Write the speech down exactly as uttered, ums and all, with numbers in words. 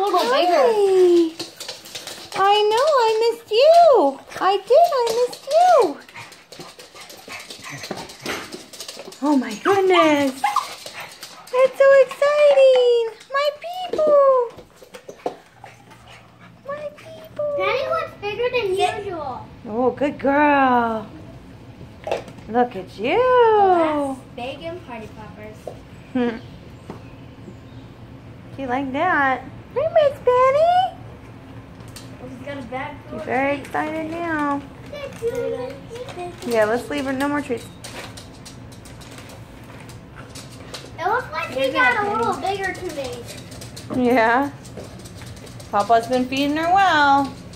little Hi. bigger. I know, I missed you. I did, I missed you. Oh my goodness. That's so exciting. My people. My people. Daddy looks bigger than usual. Oh, good girl. Look at you. Oh, that's big and party poppers. You like that? Hi, Miss Betty. He's got a bag full You're of very treats. excited now. Yeah, let's leave her. No more treats. It looks like he got a little bigger to me. Yeah. Papa's been feeding her well.